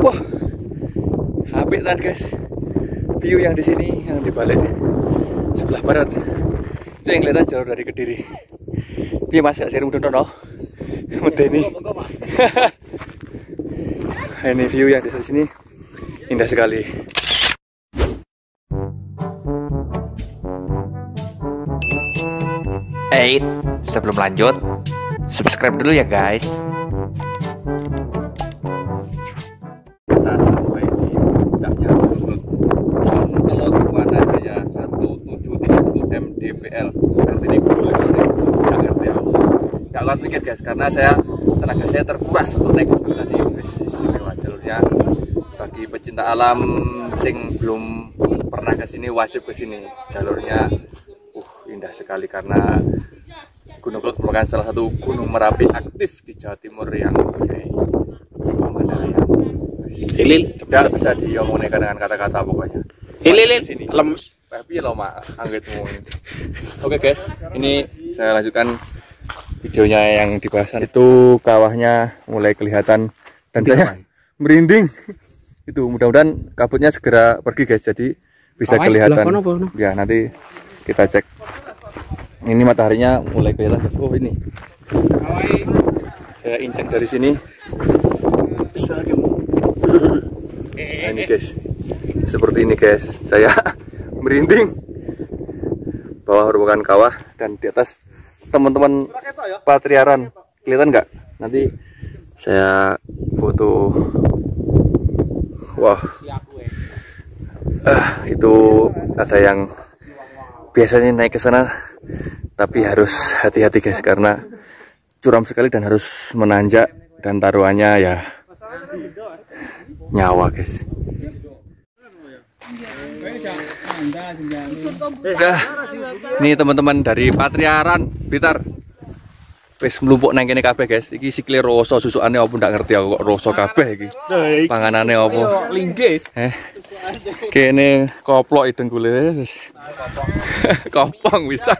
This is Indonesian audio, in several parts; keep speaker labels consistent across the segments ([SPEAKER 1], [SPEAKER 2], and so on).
[SPEAKER 1] Wah, apik kan guys. View yang di sini, yang di balik sebelah barat. Itu yang kelihatan jalur dari Kediri. Piye Mas, gak sering mudah no? Medeni. Ini view yang di sini indah sekali.
[SPEAKER 2] Sebelum lanjut, subscribe dulu ya guys.
[SPEAKER 1] Kita sampai di puncaknya Gunung Kelot Wanajaya 1730 mdpl. Nanti ini gue sejak RT. Gak kuat mikir guys, karena tenaga saya terkuras untuk naik ke sini tadi. Istimewa jalurnya bagi pecinta alam sing belum pernah ke sini wajib ke sini. Jalurnya indah sekali karena Gunung Kelot merupakan salah satu gunung Merapi aktif di Jawa Timur yang mempunyai pemandangan yang tidak bisa diomongin dengan kata-kata pokoknya. Sini lemes. Tapi lo mak anggitmu. Oke guys, ini saya lanjutkan videonya yang di bahasan itu. Kawahnya mulai kelihatan dan saya merinding. Itu mudah-mudahan kabutnya segera pergi guys, jadi bisa kelihatan. Ya nanti kita cek. Ini mataharinya mulai kelihatan guys. Oh ini. Saya inceng dari sini. Nah ini guys. Seperti ini guys. Saya merinding. Bawah merupakan kawah dan di atas teman-teman Patriaran. Kelihatan nggak? Nanti saya foto. Wah. Itu ada yang biasanya naik ke sana, tapi harus hati-hati guys karena curam sekali dan harus menanjak dan taruhannya ya nyawa guys. Ini teman-teman dari Patriaran Blitar wis mlumpuk nang kene kabeh guys. Iki sikile rasa susukane apa ndak ngerti aku kok rasa kabeh iki. Panganane apa? Linggis. Kene koplok ideng kule wis. Kopong bisa.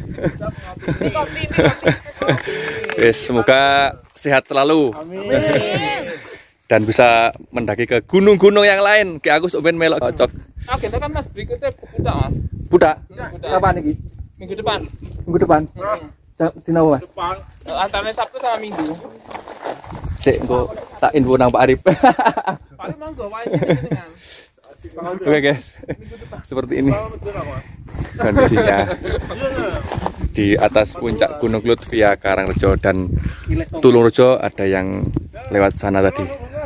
[SPEAKER 1] Wis semoga sehat selalu. Amin. Dan bisa mendaki ke gunung-gunung yang lain. Kayak aku sampean melok cocok.
[SPEAKER 3] Agenda kan Mas berikutnya ke Budak Mas.
[SPEAKER 1] Budak? Kapan iki?
[SPEAKER 3] Minggu depan.
[SPEAKER 1] Minggu depan. Dina apa?
[SPEAKER 3] Depan. Antara Sabtu sama Minggu.
[SPEAKER 1] Cek engko tak info nang Pak Arif.
[SPEAKER 3] Paling monggo wae dengan.
[SPEAKER 1] Oke guys, seperti ini kondisinya di atas puncak Gunung Kelot via Karangrejo dan Tulungrejo. Ada yang lewat sana tadi.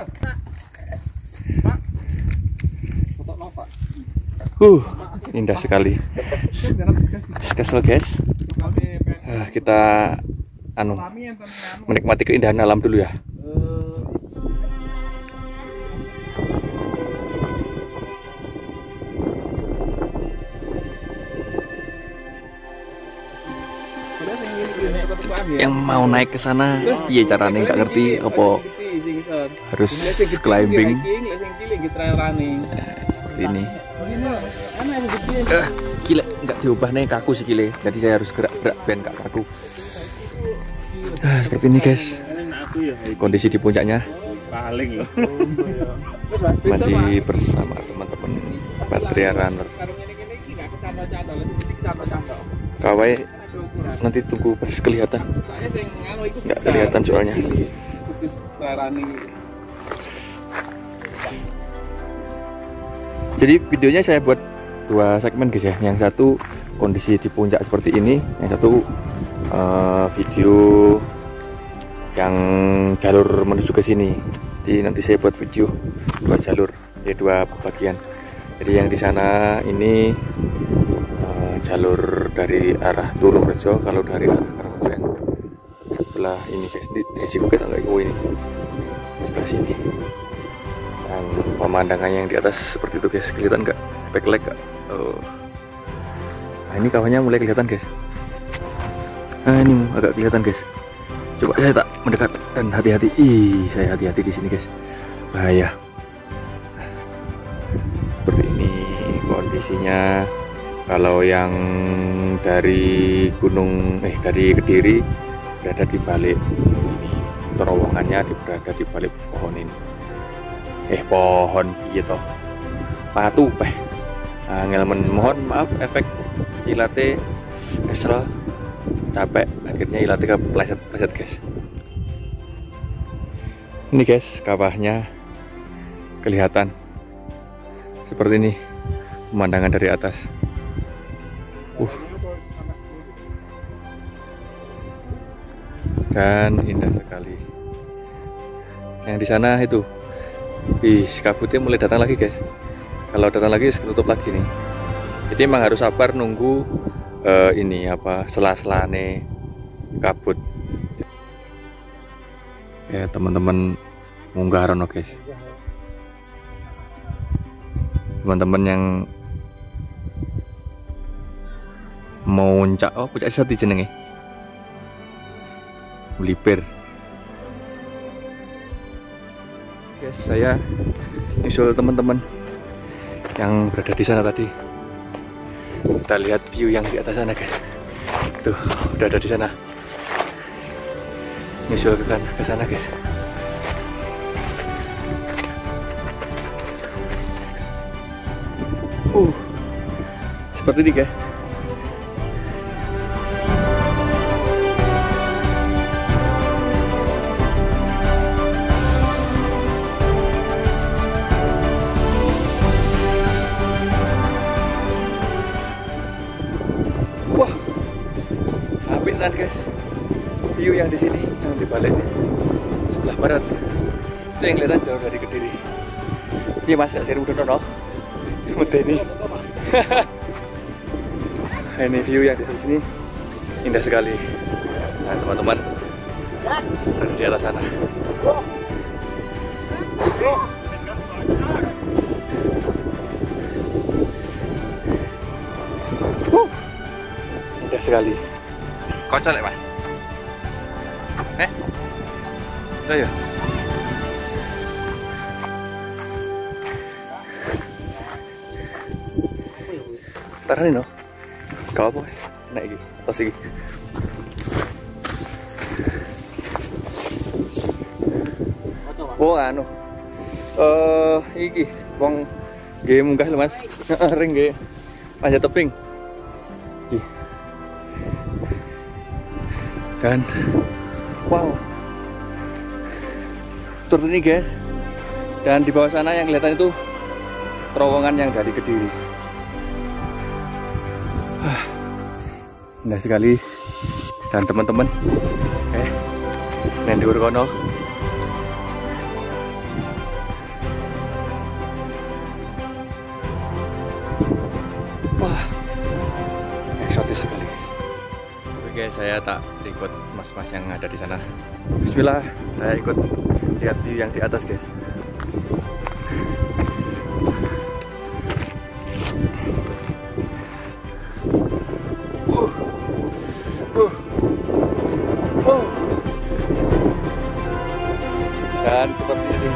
[SPEAKER 1] Indah sekali. Kesel guys. Kita menikmati keindahan alam dulu ya. Yang mau naik ke sana, iya caranya nggak ngerti apa harus climbing. Seperti ini. Gila, nggak diubah nih kaku sih gile. Jadi saya harus gerak-gerak ben gak kaku. Seperti ini guys. Kondisi di puncaknya. Masih bersama teman-teman Patria Runner. Kawai nanti tunggu pas kelihatan. Nggak kelihatan soalnya. Jadi videonya saya buat dua segmen guys ya. Yang satu kondisi di puncak seperti ini, yang satu video yang jalur menuju ke sini. Jadi nanti saya buat video dua jalur, ya dua bagian. Jadi yang di sana ini jalur dari arah Tulungrejo, kalau dari arah Karangrejo yang sebelah ini guys, di risiko kita nggak ini sebelah sini. Dan pemandangannya yang di atas seperti itu guys, kelihatan nggak? Backlight nggak? Nah ini kawannya mulai kelihatan guys. Nah ini agak kelihatan guys. Coba saya tak mendekat dan hati-hati. Saya hati-hati di sini guys, bahaya. Seperti ini kondisinya. Kalau yang dari dari Kediri berada di balik ini, terowongannya berada di balik pohon ini. Pohon gitu. Patu peh. Ngelamen, mohon maaf efek ilate kesel capek akhirnya ilate kepleset guys. Ini guys kawahnya kelihatan seperti ini pemandangan dari atas. Dan indah sekali. Yang di sana itu, kabutnya mulai datang lagi guys. Kalau datang lagi tutup lagi nih. Jadi emang harus sabar nunggu ini apa sela-selane kabut. Ya teman-teman munggah rono guys. Teman-teman yang mau puncak, puncak satu jenenge. Melipir. Guys, saya nyusul teman-teman yang berada di sana tadi. Kita lihat view yang di atas sana guys. Tuh, udah ada di sana. Nyusul ke sana guys. Seperti ini guys. Wah, apik kan guys. View yang di sini, yang di balik sebelah barat. Itu yang kelihatan jauh dari Kediri. Iya mas, ya saya udah nono. Medeni. Ini view yang di sini indah sekali. Nah teman-teman ada di atas sana. Indah sekali. Kocok mas. Udah ya. Tahan no. Kau apa? Naik gitu. Tos iki. Oh anu. Iki wong nggih munggah lho Mas. Ring nggih. Panjat tebing. Iki. Dan wow. Seperti ini guys. Dan di bawah sana yang kelihatan itu terowongan yang dari Kediri. Indah sekali. Dan teman-teman neng dhuwur kono wah eksotis sekali. Oke saya tak ikut mas-mas yang ada di sana. Bismillah, saya ikut lihat view yang di atas guys. Dan seperti ini.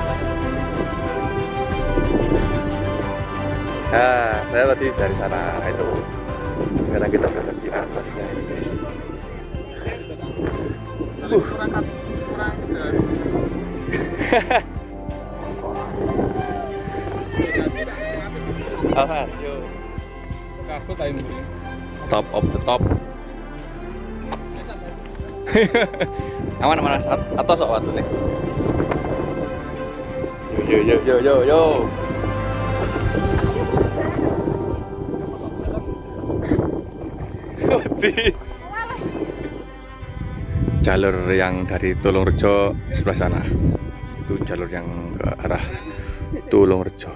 [SPEAKER 1] Nah, saya tadi dari sana itu. Sekarang kita berada di atasnya ini guys. Awas, yo. Top of the top. Aman mana atau sok waktu nih. Yo. Jalur yang dari Tulungrejo sebelah sana. Itu jalur yang ke arah Tulungrejo.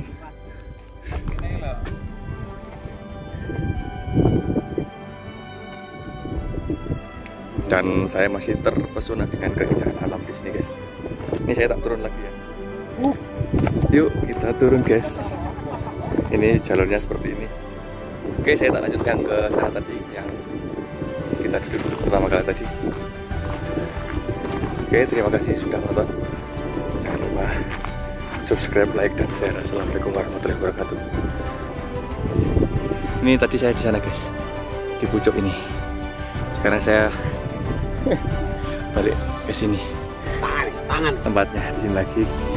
[SPEAKER 1] Dan saya masih terpesona dengan keindahan alam di sini guys. Ini saya tak turun lagi ya. Yuk kita turun guys. Ini jalurnya seperti ini. Oke, saya tak lanjutkan ke sana tadi yang kita duduk pertama kali tadi. Oke, terima kasih sudah menonton. Jangan lupa subscribe, like, dan share. Assalamualaikum warahmatullahi wabarakatuh. Ini tadi saya di sana guys, di pucuk ini. Sekarang saya balik ke sini. Tempatnya di sini lagi.